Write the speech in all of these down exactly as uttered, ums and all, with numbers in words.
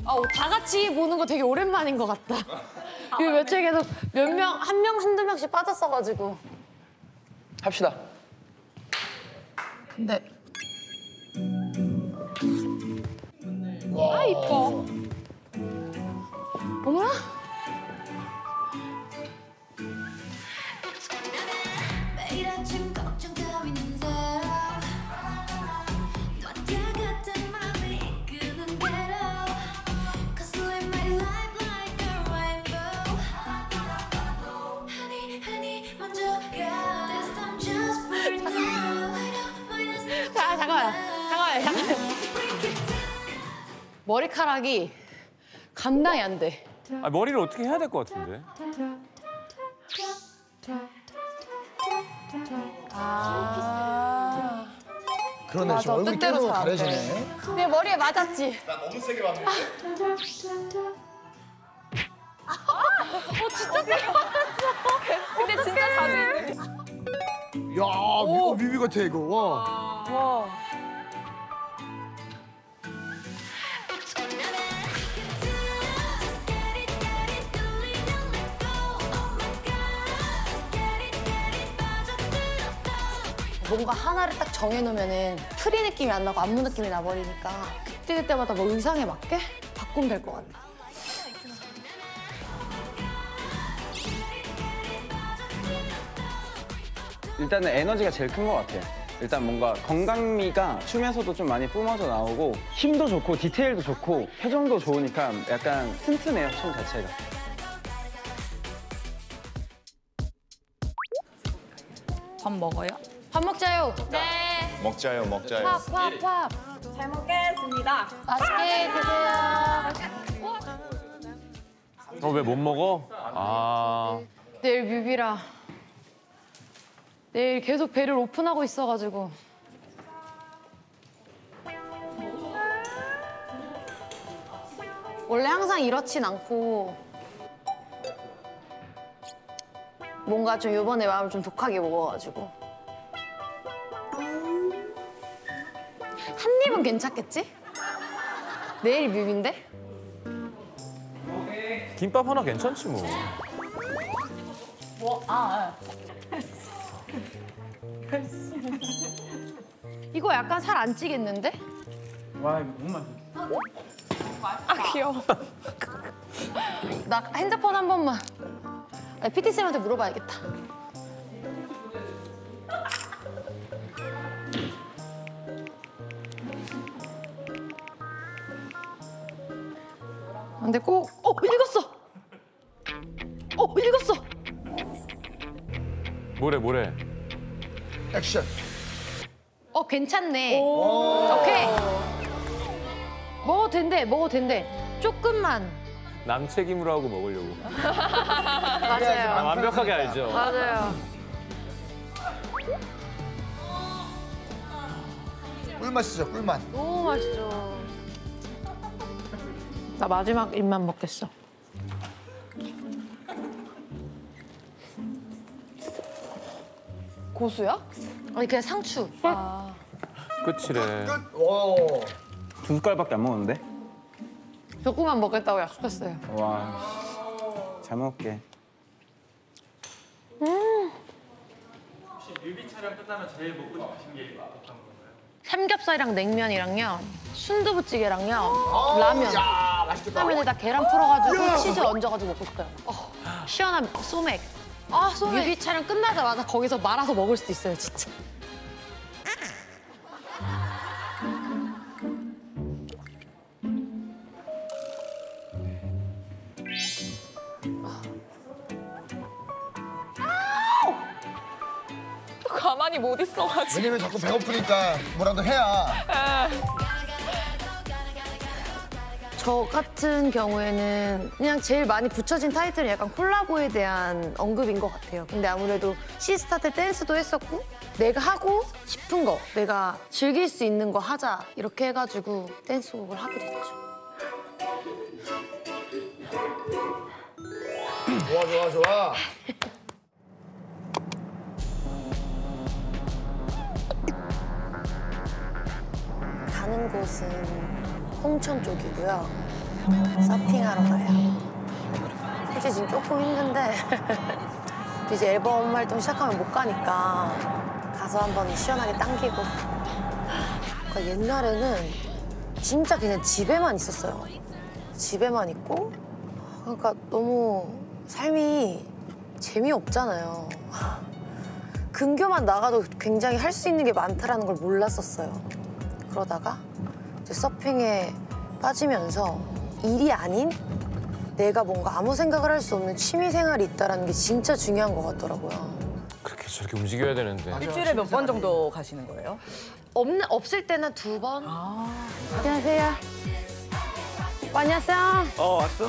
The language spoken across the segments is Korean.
아, 다 같이 보는 거 되게 오랜만인 것 같다. 이 며칠 계속 몇 명, 한 명, 한두 명씩 빠졌어가지고. 합시다. 네. 아, 이뻐. 어머나? 매일 아침 걱정 따위는 사람 너한테 같은 맘이 이끄는 대로 Cause live my life like a rainbow Honey, honey, 먼저 가 This time just for now I know why that's 자, 잠깐만. 잠깐만, 잠깐만. 머리카락이 감당이 안 돼. 아, 머리를 어떻게 해야 될 것 같은데? 아. 그러네. 맞아, 지금 얼굴 뜻대로 깨도 잘안 돼. 가려지네. 내 머리에 맞았지? 나 너무 세게 봤는데. 어, 진짜 세게 맞았어. 근데 진짜 자주 했네. 야, 미, 뮤비 같아 이거. 와. 와. 뭔가 하나를 딱 정해놓으면은 프리 느낌이 안 나고 안무 느낌이 나버리니까 그때그때마다 뭐 의상에 맞게 바꾸면 될 것 같아. 일단은 에너지가 제일 큰 것 같아요. 일단 뭔가 건강미가 춤에서도 좀 많이 뿜어져 나오고 힘도 좋고 디테일도 좋고 표정도 좋으니까 약간 튼튼해요, 춤 자체가. 밥 먹어요? 밥 먹자요. 네. 먹자요, 먹자요. 밥, 밥, 밥. 잘 먹겠습니다. 맛있게 드세요. 어, 왜 못 먹어? 아. 내일 뮤비라. 내일 계속 배를 오픈하고 있어가지고. 원래 항상 이렇진 않고 뭔가 좀 이번에 마음을 좀 독하게 먹어가지고 한 입은 괜찮겠지? 내일 뮤비인데? 김밥 하나 괜찮지 뭐. 뭐? 아, 이거 약간 살 안 찌겠는데? 와, 이거 너무 맛있어. 아, 귀여워. 나 핸드폰 한 번만. 피티쌤한테 물어봐야겠다. 근데 꼭, 어, 읽었어! 어, 읽었어! 뭐래, 뭐래. 액션. 어, 괜찮네. 오케이. 먹어도 된대, 먹어도 된대. 조금만. 남 책임으로 하고 먹으려고. 맞아요. 아, 완벽하게 알죠. 맞아요. 꿀맛이죠, 꿀맛. 너무 맛있죠. 나 마지막 입만 먹겠어. 고수야? 아니 그냥 상추. 아. 끝이래. 끝. 오. 두 숟갈밖에 안 먹었는데? 조금만 먹겠다고 약속했어요. 와, 잘 먹을게. 음. 혹시 뮤비 촬영 끝나면 제일 먹고 싶으신 게 어떤 건가요? 삼겹살이랑 냉면이랑요, 순두부찌개랑요, 아, 라면. 야, 맛있겠다. 라면에다 계란 풀어가지고 야. 치즈 얹어가지고 먹고 싶어요. 어, 시원한 소맥. 아, 소맥. 뮤비 촬영 끝나자마자 거기서 말아서 먹을 수도 있어요, 진짜. 가만히 못 있어가지고. 왜냐면 자꾸 배고프니까 뭐라도 해야. 저 같은 경우에는 그냥 제일 많이 붙여진 타이틀은 약간 콜라보에 대한 언급인 것 같아요. 근데 아무래도 시스타 때 댄스도 했었고 내가 하고 싶은 거, 내가 즐길 수 있는 거 하자 이렇게 해가지고 댄스곡을 하게 됐죠. 좋아, 좋아, 좋아. 가는 곳은 홍천 쪽이고요. 서핑하러 가요. 솔직히 지금 조금 힘든데 이제 앨범 활동 시작하면 못 가니까 가서 한번 시원하게 당기고. 그러니까 옛날에는 진짜 그냥 집에만 있었어요. 집에만 있고 그러니까 너무 삶이 재미없잖아요. 근교만 나가도 굉장히 할 수 있는 게 많다라는 걸 몰랐었어요. 그러다가 이제 서핑에 빠지면서 일이 아닌 내가 뭔가 아무 생각을 할 수 없는 취미 생활이 있다는 게 진짜 중요한 것 같더라고요. 그렇게 저렇게 움직여야 되는데. 일주일에 몇 번 정도 가시는 거예요? 없는 없을 때는 두 번. 안녕하세요. 오빠, 안녕하세요. 어 왔어?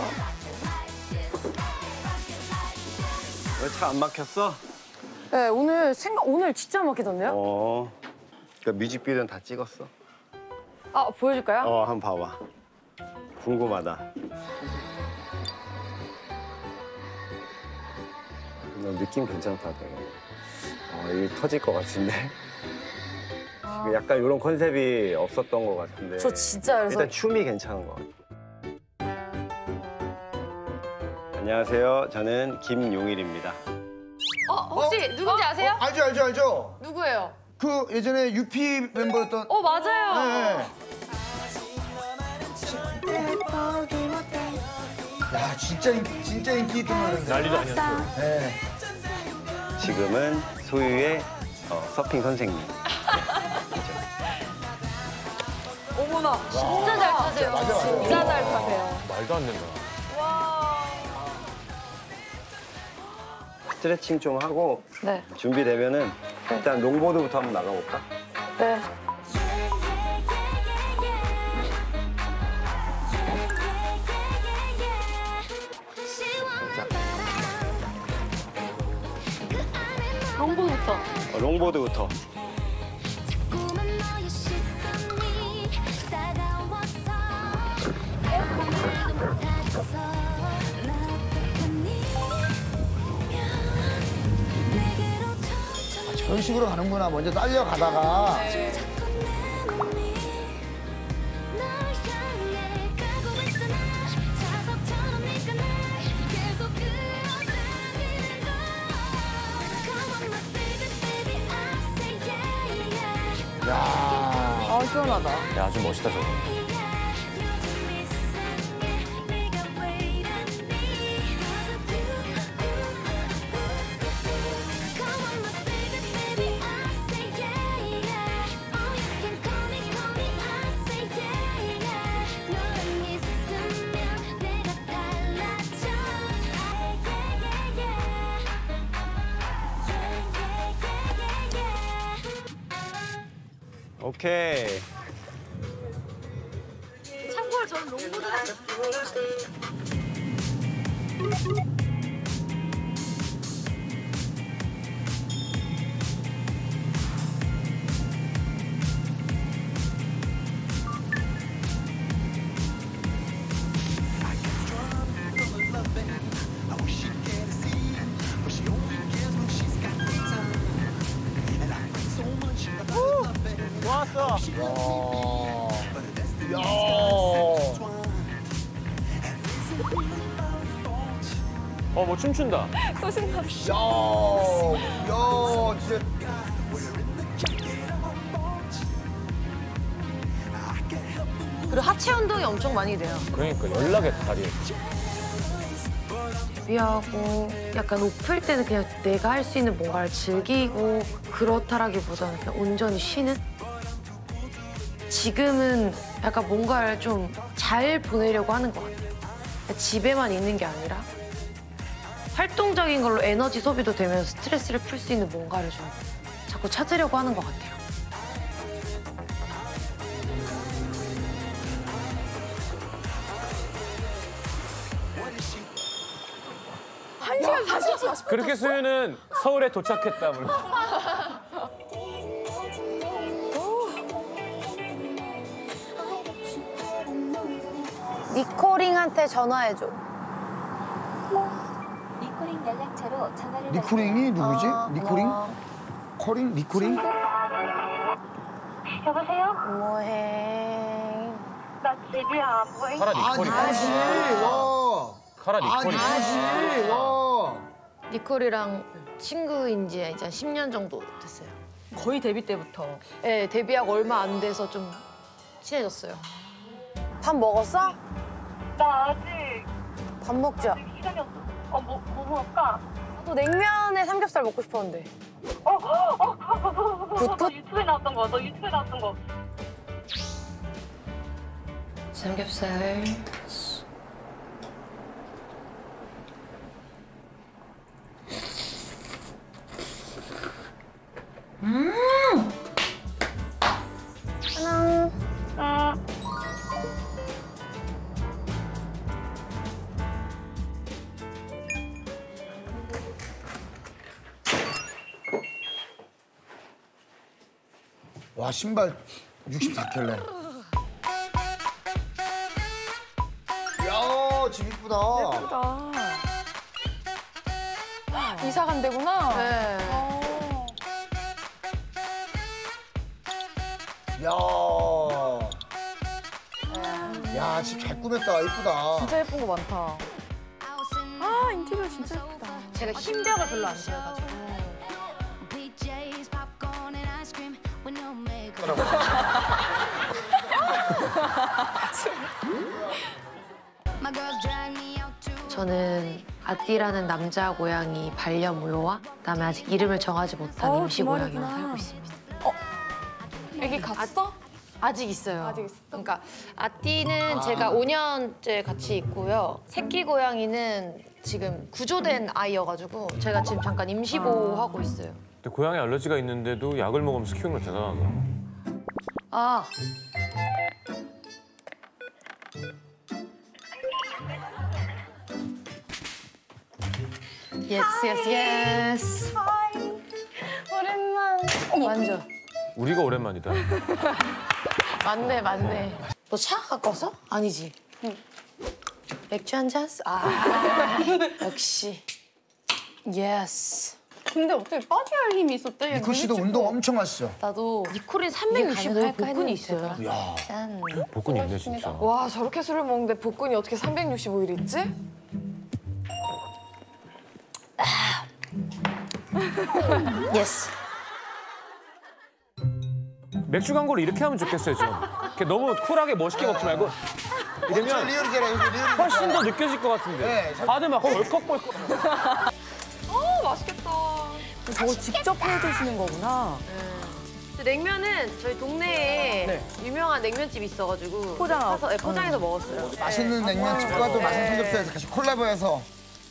왜 차 안 막혔어? 네, 오늘 생각 오늘 진짜 막히던데요? 어. 그 뮤직비디오는 다 찍었어? 아, 보여줄까요? 어 한번 봐봐. 궁금하다. 너 느낌 괜찮다 되게. 어 일 터질 것 같은데. 지금 약간 이런 컨셉이 없었던 것 같은데. 저 진짜 그래서 일단 춤이 괜찮은 것 같아. 안녕하세요. 저는 김용일입니다. 어, 혹시 누군지 아세요? 어, 알죠, 알죠, 알죠. 누구예요? 그 예전에 유피 멤버였던. 어, 맞아요. 네. 야, 진짜 인기, 진짜 인기 있던 노래인데. 난리도 아니었어요. 네. 지금은 소유의 어, 서핑 선생님. 어머나, 진짜 잘 타세요. 맞아, 맞아. 진짜 잘 타세요. 말도 안 된다. 스트레칭 좀 하고 네. 준비되면은 일단 롱보드부터 한번 나가볼까? 네. 롱보드부터. 어, 롱보드부터. 꿈은 너의 시선이 다가왔어 다가서 나 어떡하니 내게로 천천히 저런 식으로 가는구나. 먼저 딸려가다가. 자꾸 내 몸이 널 향해 가고 있잖아 자석처럼 네가 날 계속 끌어당기는 걸 Come on my baby baby I say yeah yeah 야. 아, 시원하다. 야, 아주 멋있다 저거. 오케이. 참고로 저는 롱보드가 야. 어, 뭐 춤춘다. 또 신났어. 야. 야, 진짜. 그리고 하체 운동이 엄청 많이 돼요. 그러니까 연락의 다리. 준비하고 약간 옷 풀 때는 그냥 내가 할 수 있는 뭔가를 즐기고 그렇다라기보다는 그냥 온전히 쉬는? 지금은 약간 뭔가를 좀 잘 보내려고 하는 것 같아요. 집에만 있는 게 아니라 활동적인 걸로 에너지 소비도 되면서 스트레스를 풀 수 있는 뭔가를 좀 자꾸 찾으려고 하는 것 같아요. 한 시간 사십 분. 그렇게 수유는 서울에 도착했다. 뭐. 니코링한테 전화해줘. 니코링 연락처로 전화를 니코링이 누구지? 아, 니코링? 고마워. 코링? 니코링? 여보세요? 뭐해? 나 데뷔야 보이. 카라 아, 니콜이. 니콜 씨. 와. 카라 아, 니콜이. 니콜 씨. 와. 니콜이랑 친구인 지 이제 십 년 정도 됐어요. 거의 데뷔 때부터. 네, 데뷔하고 얼마 안 돼서 좀 친해졌어요. 밥 먹었어? 나 아직 밥 먹자. 시간이 없어. 어뭐 뭐 먹을까? 또 냉면에 삼겹살 먹고 싶었는데. 어어 그거 그거 그거 그거 굿굿? 너 유튜브에 나왔던 거. 너 유튜브에 나왔던 거. 삼겹살. 응. 와, 신발 육십사 켤레. 야, 집 이쁘다. 예쁘다. 이사 간 데구나. 네. 어. 야. 야, 집 잘 꾸몄다. 이쁘다. 진짜 예쁜 거 많다. 아, 인테리어 진짜 예쁘다. 제가 흰벽을 별로 안 좋아해가지고. PJs, popcorn and ice cream with no makeup. My girls drag me out to 저는 아띠라는 남자 고양이 반려묘와 그다음에 아직 이름을 정하지 못한 어, 임시 두 고양이와 마리구나. 살고 있습니다. 애기 갔어? 아직 있어요. 아직 있어? 그러니까 아띠는 제가 오 년째 같이 있고요. 새끼 고양이는 지금 구조된 아이여가지고 제가 지금 잠깐 임시 보호하고 있어요. 근데 고양이 알러지가 있는데도 약을 먹으면서 키우는 거 대단하다. 아. 예스 예스 예스. 오랜만. 완전. 우리가 오랜만이다. 맞네 맞네. 너 차 갖고 왔어? 아니지. 맥주 한 잔? 아 역시. 예스. 근데 어떻게 빠져야 힘이 있었대? 니콜 씨도 운동 엄청 하시죠? 나도 니콜인 삼백육십오 복근이 있어요. 야. 짠. 복근이 있네 진짜. 와, 저렇게 술을 먹는데 복근이 어떻게 삼백육십오 일 있지? 예스. 맥주 광고를 이렇게 하면 좋겠어요 좀. 이렇게 너무 쿨하게 멋있게 먹지 말고 이러면 리얼이잖아요. 이거 리얼이잖아. 훨씬 더 느껴질 것 같은데. 네, 잘- 다들 막 벌컥벌컥. 어, 맛있겠다. 저거 직접 해 드시는 거구나. 냉면은 저희 동네에 유명한 냉면집이 있어가지고 포장하고. 사서, 네, 포장해서 먹었어요. 맛있는 냉면집과 또 맛있는 삼겹살에서 같이 콜라보해서.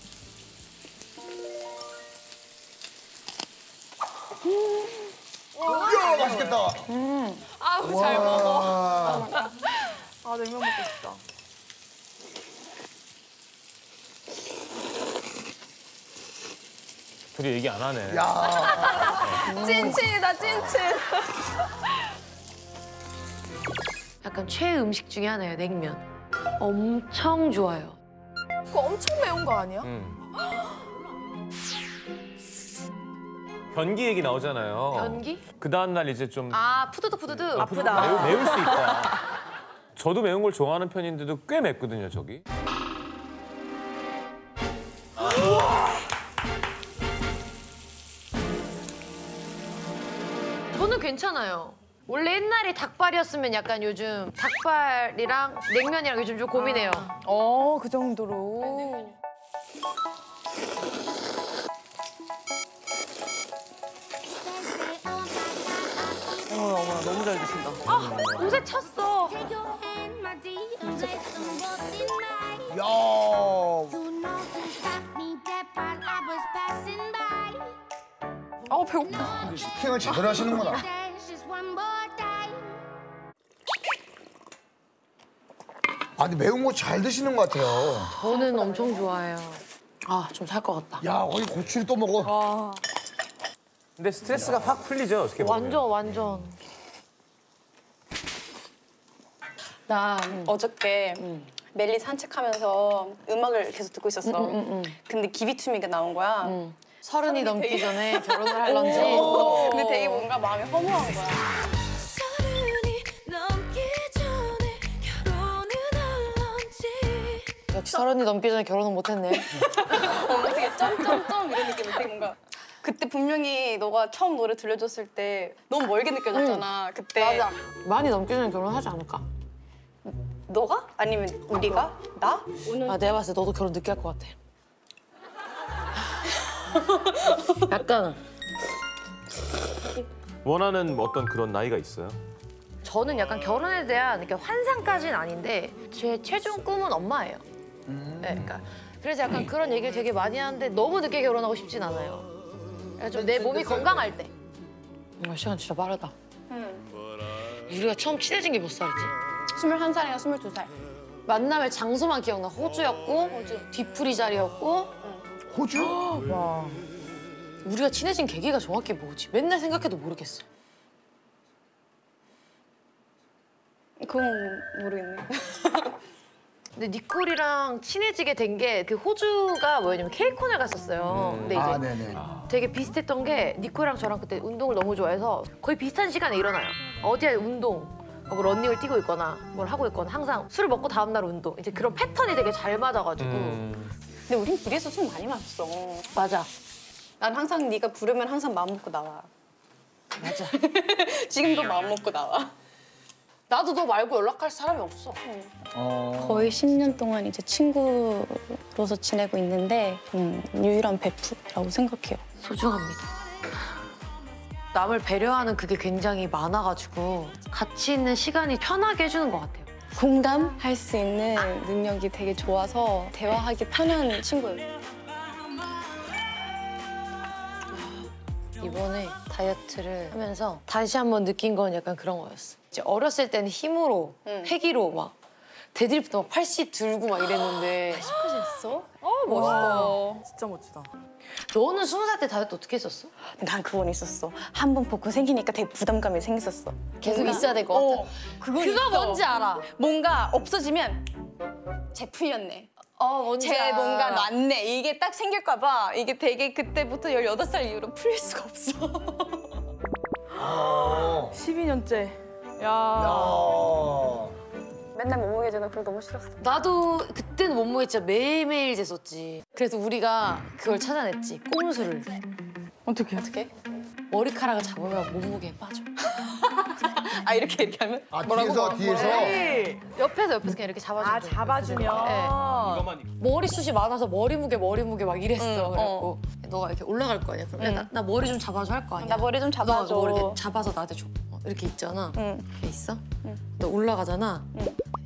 이야, 맛있겠다. 아우, 잘 먹어. 와. 아, 냉면 먹고 싶다. 둘이 얘기 안 하네. 야. 찐친이다, 찐친. 약간 최애 음식 중에 하나예요, 냉면. 엄청 좋아요. 그거 엄청 매운 거 아니야? 음. 변기 얘기 나오잖아요. 변기? 그 다음 날 이제 좀 아, 푸드득 푸드득. 아프다. 매우, 매울 수 있다. 저도 매운 걸 좋아하는 편인데도 꽤 맵거든요, 저기. 저는 괜찮아요. 원래 옛날에 닭발이었으면 약간 요즘 닭발이랑 냉면이랑 요즘 좀 고민해요. 어, 그 정도로. 어머나, 어머나, 너무 잘 드신다. 아, 옷에 찼어. take your hand, my dear, let's walk the night. 야. You know who stopped me dead while I was passing by. 아, 배고파. 팅을 제대로 하시는구나. There's just one more time. 아, 근데 매운 거 잘 드시는 것 같아요. 저는 엄청 좋아해요. 아, 좀 살 것 같다. 야, 거기 고추를 또 먹어. 와. 근데 스트레스가 확 풀리죠, 어떻게 보면. 완전 완전. 나 어저께 멜리 산책하면서 음악을 계속 듣고 있었어. 근데 기비투미가 나온 거야. 서른이 넘기 전에 결혼을 할런지. 근데 되게 뭔가 마음이 허무한 거야. 서른이 넘기 전에 결혼을 역시 서른이 넘기 전에 결혼은 못했네. 뭔가 되게 점점점 이런 느낌이 되게 뭔가 그때 분명히 너가 처음 노래 들려줬을 때 너무 멀게 느껴졌잖아. 그때 맞아. 많이 넘기 전에 결혼하지 않을까? 너가? 아니면 우리가? 나? 오늘 아, 내가 봤을 때 너도 결혼 늦게 할 것 같아. 약간 원하는 어떤 그런 나이가 있어요? 저는 약간 결혼에 대한 이렇게 환상까지는 아닌데 제 최종 꿈은 엄마예요. 네, 그러니까 그래서 약간 그런 얘기를 되게 많이 하는데 너무 늦게 결혼하고 싶진 않아요. 그러니까 좀 내 몸이 건강할 때. 아, 시간 진짜 빠르다. 응. 우리가 처음 친해진 게 몇 살이지? 스물한 살이나 스물두 살. 만남의 장소만 기억나. 호주였고 호주. 뒤풀이 자리였고 호주? 와. 우리가 친해진 계기가 정확히 뭐지? 맨날 생각해도 모르겠어. 그건 모르겠네. 근데 니콜이랑 친해지게 된 게 그 호주가 뭐였냐면 케이콘을 갔었어요. 근데 이제 아, 네네. 되게 비슷했던 게 니콜이랑 저랑 그때 운동을 너무 좋아해서 거의 비슷한 시간에 일어나요. 어디에 운동, 뭐 러닝을 뛰고 있거나 뭘 하고 있거나 항상 술을 먹고 다음 날 운동. 이제 그런 패턴이 되게 잘 맞아가지고. 음. 근데 우린 둘이서 술 많이 마셨어. 맞아. 난 항상 네가 부르면 항상 마음 먹고 나와. 맞아. 지금도 마음 먹고 나와. 나도 너 말고 연락할 사람이 없어. 어. 거의 십 년 동안 이제 친구로서 지내고 있는데 음, 유일한 베프라고 생각해요. 소중합니다. 남을 배려하는 그게 굉장히 많아가지고 같이 있는 시간이 편하게 해주는 것 같아요. 공감할 수 있는 능력이 되게 좋아서 대화하기 편한 친구예요. 이번에 다이어트를 하면서 다시 한번 느낀 건 약간 그런 거였어. 이제 어렸을 때는 힘으로, 응. 패기로 막 데드리프트 막 팔십 들고 막 이랬는데 팔십까지 했어? 어 멋있어. 진짜 멋지다. 너는 스무 살 때 다이어트 어떻게 했었어? 난 그건 있었어. 한 번 복근 생기니까 되게 부담감이 생겼었어. 계속 뭔가- 있어야 될 것 같아. 어, 그건 그거 있어. 뭔지 알아. 뭔가 없어지면 쟤 풀렸네. 어, 뭔지 쟤 알아. 뭔가 놨네. 이게 딱 생길까 봐 이게 되게 그때부터 열여덟 살 이후로 풀릴 수가 없어. 어. 십이 년째. 야. 야. 맨날 몸무게 재는 그거 너무 싫었어. 나도 그때는 몸무게 진짜 매일매일 쟀었지. 그래서 우리가 그걸 찾아냈지. 꼼수를. 어떻게? 어떻게? 머리카락을 잡으면 몸무게에 빠져. 아 이렇게 이렇게 하면? 아, 뒤에서, 뒤에서. 네. 옆에서 옆에서 그냥 이렇게 잡아주면 아 돼. 잡아주면. 네. 머리숱이 많아서 머리 무게 머리 무게 막 이랬어. 응, 그래갖고 너가 이렇게 올라갈 거 아니야. 그럼 야, 응. 나, 나 머리 좀 잡아줘 할 거 아니야. 나 머리 좀 너가 잡아줘. 뭐 이렇게 잡아서 나한테 줘. 어, 이렇게 있잖아. 응. 이렇게 있어. 응. 너 올라가잖아. 응.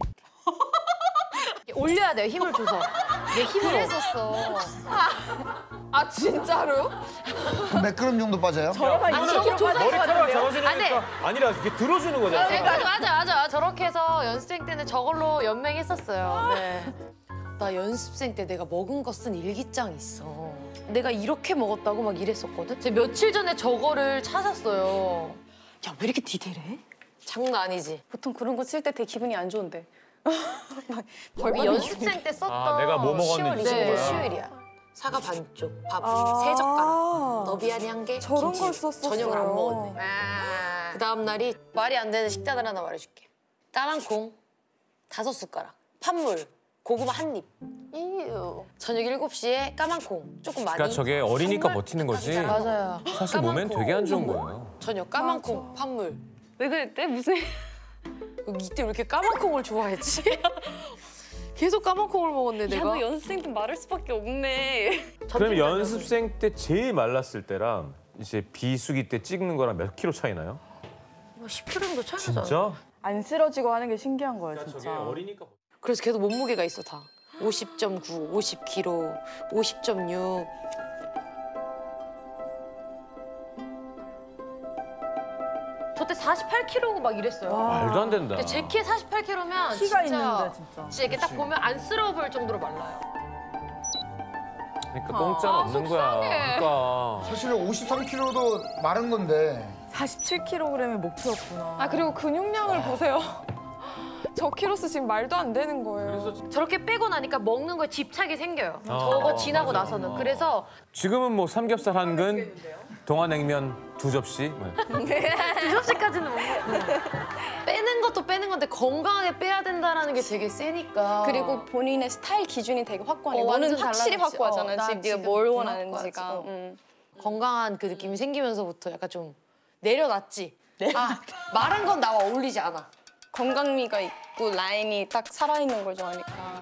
이렇게 올려야 돼요. 힘을 줘서. 내 힘을 했었어. 아 진짜로? 매끄럼 정도 빠져요? 저런 한 아니, 이십 킬로 빠질 것 머리카락 같은데요? 잡아주니까 아니라 이렇게 들어주는 거잖아. 네, 맞아, 맞아, 맞아. 저렇게 해서 연습생 때는 저걸로 연맹했었어요. 네. 나 연습생 때 내가 먹은 거 쓴 일기장이 있어. 내가 이렇게 먹었다고 막 이랬었거든? 제가 며칠 전에 저거를 찾았어요. 야 왜 이렇게 디테일해? 장난 아니지? 보통 그런 거 쓸 때 되게 기분이 안 좋은데. 막 우리 연습생 때 썼던 아, 내가 뭐 먹었는지 시월 거야. 이십일이야. 사과 반쪽, 밥 아. 세 젓가락, 너비아니 한 개, 저런 김치. 걸 썼었어요. 저녁을 안 먹었네. 그 다음 날이 말이 안 되는 식단을 하나 말해줄게. 까만 콩 다섯 숟가락, 팥물, 고구마 한 입. 이유. 저녁 일곱 시에 까만 콩 조금 많이. 그러니까 저게 어리니까 버티는 거지. 맞아요. 사실 까만 몸엔 콩. 되게 안 좋은 거예요. 저녁 까만 콩, 팥물. 왜 그랬대? 무슨? 이때 왜 이렇게 까만 콩을 좋아했지? 계속 까만 콩을 먹었네 야 내가. 너 연습생 때 말할 수밖에 없네. 그럼 연습생 때 제일 말랐을 때랑 이제 비수기 때 찍는 거랑 몇 킬로 차이 나요? 뭐 십 킬로그램도 차이 나잖아. 진짜? 안 쓰러지고 하는 게 신기한 거예요 저게 진짜. 어리니까. 그래서 계속 몸무게가 있어 다. 오십 점 구, 오십 킬로그램, 오십 점 육. 저 때 사십팔 킬로그램 막 이랬어요. 말도 안 된다. 근데 제 키에 사십팔 킬로그램면 키가 진짜, 있는데 진짜. 진짜 이렇게 딱 보면 안쓰러워 보일 정도로 말라요. 그러니까 공짜는 아, 없는 거야. 그러니까. 사실 오십삼 킬로그램도 마른 건데. 사십칠 킬로그램의 목표였구나. 아 그리고 근육량을 보세요. 저 키로수 지금 말도 안 되는 거예요. 저렇게 빼고 나니까 먹는 거에 집착이 생겨요. 어, 저거 지나고 맞아. 나서는. 어. 그래서 지금은 뭐 삼겹살 한 근, 동안냉면 두 접시. 뭐. 두 접시까지는 못 먹고. 빼는 것도 빼는 건데 건강하게 빼야 된다는 게 되게 세니까. 그리고 본인의 스타일 기준이 되게 확고하네. 어, 너는 완전 확실히 달라졌지. 확고하잖아. 어, 나 지금 네가 지금 뭘 되게 원하는지가. 확고하지. 어. 음. 건강한 그 느낌이 생기면서부터 약간 좀 내려놨지. 아, 말한 건 나와 어울리지 않아. 건강미가 있고 라인이 딱 살아있는 걸 좋아하니까.